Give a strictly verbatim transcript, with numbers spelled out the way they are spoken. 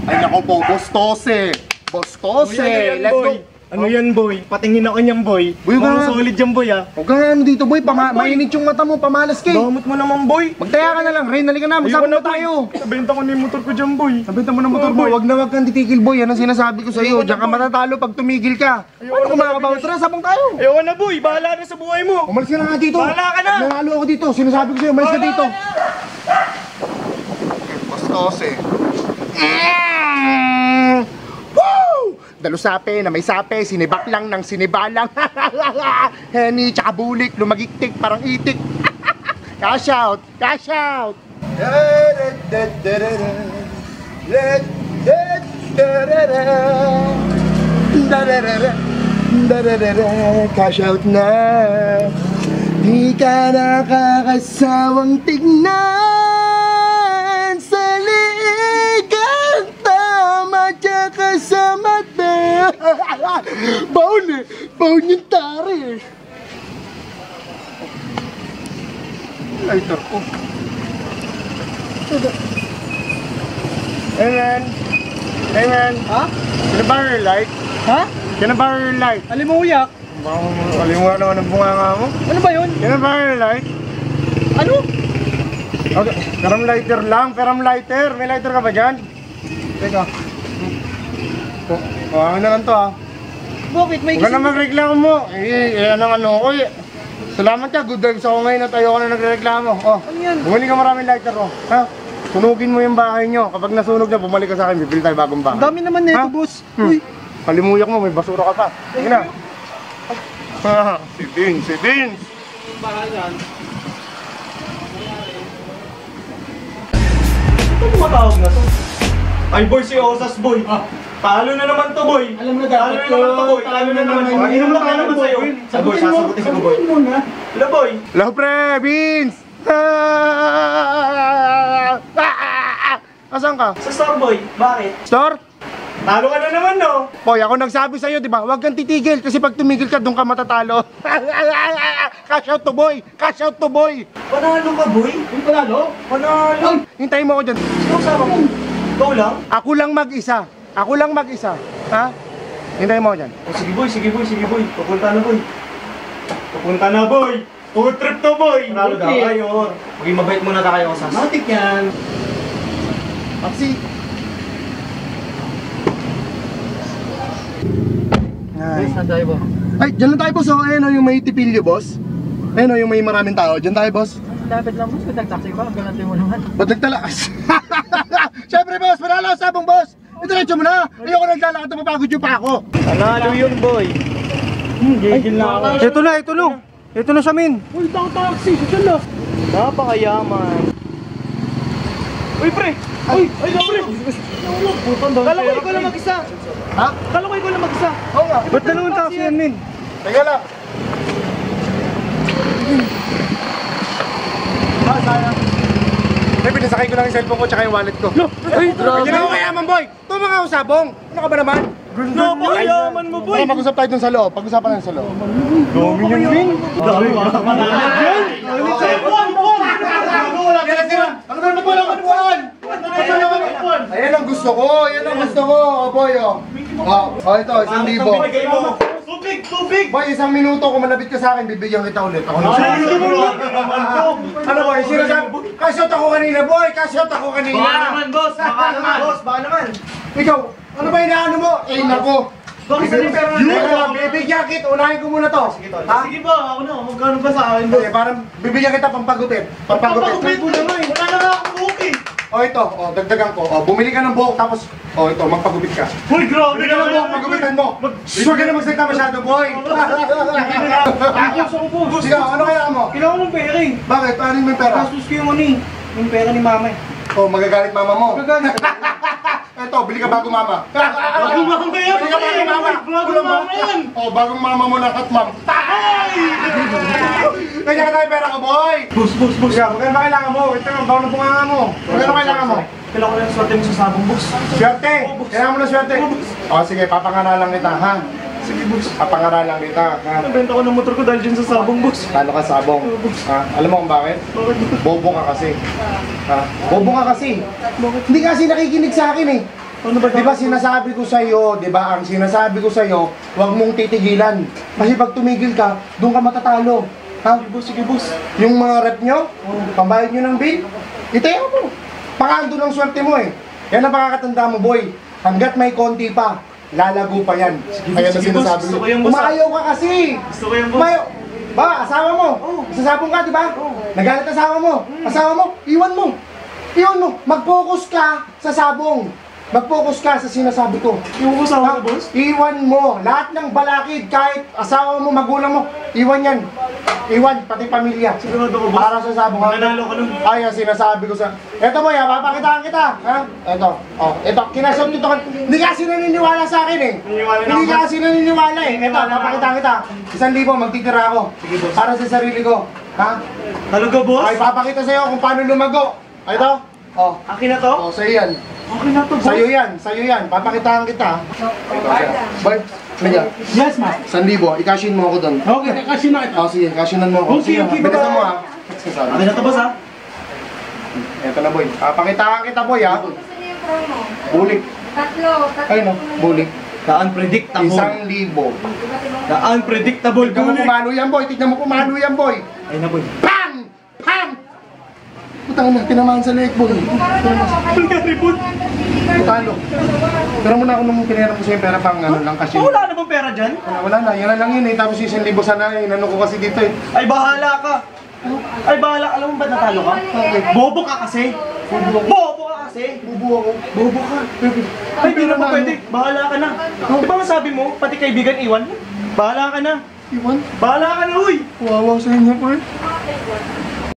Ay nako po, Bostose. Bostose. Let's go. Ano yan, boy? Patingin ako niyan, boy. Boy, Mga ka- solid yan, boy, ah. Huwag ka nga ano dito, boy. Pama mainit yung mata mo, pamalas ka eh. Damot mo naman, boy. Magtaya ka na lang, Ren. Halika na, magsama na tayo. Nabenta ko na yung motor ko dyan, boy. Nabenta mo ng motor, boy. Huwag na huwag kang titigil, boy. Yan ang sinasabi ko sa'yo. Diyan ka matatalo pag tumigil ka. Ano kung makakabawas? Tara, sabong tayo. Ayaw na, boy. Bahala na sa buhay mo. Umalis ka na nga dito. Bahala ka na. Nanalo ako dito. Sinasabi ko sa'yo, umalis ka dito. Bostose. Mm. Woo! Dalusape na may sape, sinibak lang ng sinibalang. Henny tsaka bulik, lumagiktik parang itik. Cash out! Cash out! Cash out na. Di ka nakakasawang tignan sa liig at tama tsaka sa mata. Baon eh! Baon yung tari eh! Lighter ko. Hey man! Hey man! Ha? Can I borrow your light? Ha? Can I borrow your light? Alim mo, uyak. Alim mo naman ang bunganga mo. Ano ba yun? Can I borrow your light? Ano? Okay, karam lighter lang, karam lighter. May lighter ka ba dyan? Teka. Oh, ano na lang to ah. Bakit? May Huwag ka na magreklamo mo. Eh, eh, anong ano ko eh. Salamat ka, good vibes ako ngayon at ayoko na nagreklamo. Oh, Ano yan? bumili ka maraming lighter oh. Ha? Sunugin mo yung bahay nyo. Kapag nasunog na, bumalik ka sa akin, bibili tayo bagong bahay. Ang dami naman nito, Ha? boss. Hmm. Uy. Kalimuyak mo, may basura ka pa. Sige na. Ah, si Vince, si Vince. Ito tumatawag na to. Ay, boy, si Osas, boy. Ah. Talo na naman to, boy. Alam mo na Talo dapat na naman to, boy. yun. Talo na naman. Talo na Inom lang naman, naman boy. sa'yo. Sa boy, sasagutin ko, boy. Hello, boy. Hello, pre, Vince. Ah! Asan ka? Sa store, boy. Bakit? Store? Talo ka na naman, no? Boy, ako nagsabi sa'yo, di ba? Huwag kang titigil kasi pag tumigil ka, doon ka matatalo. Cash out to boy! Cash out to boy! Panalo ka, boy. Yung panalo? Panalo. Hintayin mo ako dyan. Sino kasama mo? Ikaw lang? Ako lang mag-isa. Ako lang mag-isa. Ha? Hintayin mo ako dyan. Oh, sige, boy. Sige, boy. Sige, boy. Papunta na, boy. Papunta na, boy. Food trip to, boy. Panalo daw kayo. Maging mabait muna tayo, Osas. Matik yan. Taxi! Ay. Saan tayo ba? Ay, dyan lang tayo boss. Oh, ayun oh, yung may tipilyo boss. Ayun oh, yung may maraming tao. Dyan tayo boss. Dapat lang boss, kung nag-taxi ka, ganun mo naman. Ba't nagtalakas? Siyempre boss, manalo sa sabong boss. Itiretso mo na. Ayoko naglalakad na mapagod yung pa ako. Panalo yun, boy. Hmm, gigil na ako. Ito na, ito na. Ito na siya, min. Uy, tao taxi. Sa lang. Napakayaman. Uy, pre. Uy, ay, no, pre. Kala ko ikaw lang mag-isa. Ha? Kala ko ikaw lang mag-isa. Oo nga. Ba't dalawang taxi yan, min? Teka lang. Ah, sayang. May pinasakay ko lang yung cellphone ko tsaka yung wallet ko. Ay, Hindi na ako kayaman, boy. Ito mga usabong. Ano ka ba naman? Napakayaman mo, boy. Tara, mag-usap tayo dun sa loob. Pag-usapan lang sa loob. Dami yun, min. Dami, wala ka na. Ano ba naman ang kapuan? Ayan ang gusto ko. Ayan ang gusto ko. O, boy, o. O, o, ito, isang libo. Tubig, tubig. Boy, isang minuto. Kung malapit ka sa akin, bibigyan kita ulit. Ako na. Ay, naman to. Ano, boy? Sinasabi? Kasyot ako kanina, boy. Kasyot ako kanina. Baka naman, boss. Baka naman. Boss, baka naman. Ikaw, ano ba inaano mo? Eh, nako. Bakit sa pera na? Teka lang, bibigyan kita. Unahin ko muna to. Ha? Sige ba, ako na. Magkano ba sa akin, boss? Eh, parang bibigyan kita pampagupit. Pampagupit. Papakupit mo naman. Wala na nga akong buki. O, ito. O, dagdagan ko. O, bumili ka ng buhok tapos, o, ito, magpagupit ka. Uy, grabe Bumili ka ng buhok, magupitan mo. Huwag ka na magsalita masyado, boy. Boss, ako po. Boss, Sige, ano kaya mo? kailangan ng pera eh. Bakit? Paano yung pera? Gastos ko yung ano eh. Yung pera ni mama eh. O, magagalit mama mo. Magagalit. Ito, bili ka bago mama. Bagong mama yan, Bili ka bago mama. Bagong mama yan. O, bagong mama mo na katmam. Kanya ka tayo pera ko, boy. Boss, boss, boss. Sige, magkano ba kailangan mo? Ito nga, bago na bunganga mo. Magkano kailangan mo? Kailangan ko lang swerte mo sa sabong, boss. Swerte! Kailangan mo na swerte. O, sige, papangaralan kita, ha? Sige, boss. Papangaralan kita, ha? Nabenta ko ng motor ko dahil dyan sa sabong, boss. Talo ka sabong. Ha? Alam mo kung bakit? Bakit, boss? Bobo ka kasi. Ha? Bobo ka kasi. Hindi ka kasi nakikinig sa akin eh. Ano ba Di ba sinasabi ko sa'yo, di ba, ang sinasabi ko sa'yo, huwag mong titigilan. Kasi pag tumigil ka, doon ka matatalo. Ha? Sige boss, sige boss. Yung mga rep nyo, pambayad nyo ng bill, itayo mo. Baka andun ang swerte mo eh. Yan ang pakakatanda mo, boy. Hanggat may konti pa, lalago pa yan. Kaya na sige, boss. sinasabi Gusto ko. ko yan, boss, ah. Umayaw ka kasi. Gusto ko yan boss. Umayaw. Ba, asawa mo. Oo. Sasabong ka, di ba? Oo. Nagalit asawa mo. Asawa mo, iwan mo. Iwan mo. Mag-focus ka sa sabong. Mag-focus ka sa sinasabi ko. Yung ko sa Ha? ako boss. Iwan mo. Lahat ng balakid, kahit asawa mo, magulang mo, iwan yan. Iwan, pati pamilya. Sigurado ko boss. Para sa sabong. ha? Mananalo ka nun. Ay, ang sinasabi ko sa... Eto boy, ha, papakitaan kita. Ha? Eto. Oh, eto. Kinasot dito ka. Hindi ka kasi naniniwala sa akin eh. Naniniwala na Hindi ako, ka boss. kasi naniniwala eh. Eto, Naniniwala na papakitaan kita. Isang libo, magtitira ako. Sige, boss. Para sa sarili ko. Ha? Talaga boss? Ay, papakita sa'yo kung paano lumago. Ito. Oh. Akin na to? Oh, sa'yo yan. Akin na to boss. Sa'yo yan. Sa'yo yan. Papakitaan kita. Ito siya. Boy, nagyan. Yes, ma. Isang libo, ikashin mo ako doon. Okay, kasi na ito. Oh, sige, kashinan mo ako. Okay, okay, Bilisan bye-bye. mo ha. Akin na to boss ha? Eto na boy. Papakitaan kita boy ha. Gusto niyo yung promo? Bulik. Tatlo. Tatlo. Ay no, bulik. The unpredictable. Isang libo. The unpredictable Tignan mo bulik. pumalo yan boy. Tignan mo pumalo yan boy. Ay na boy. Pam! Pam! Putang na, tinamaan sa leg boy. Pagkaribot. Talo. Pero muna ako nung pinera mo sa'yo pera pang ano lang kasi. Oh, wala na bang pera dyan? Wala, wala na, yan na lang yun eh. Tapos isang libo sana eh. Inano ko kasi dito eh. Ay bahala ka. Ay bahala ka. Alam mo ba't natalo ka? Bobo ka kasi. Bobo ka kasi. Bubu ako. Bobo ka. Ay di na pa pwede. Bahala ka na. Di ba masabi mo, pati kaibigan iwan? Bahala ka na. Iwan. Bahala ka na, uy! Wawa sa inyo pre.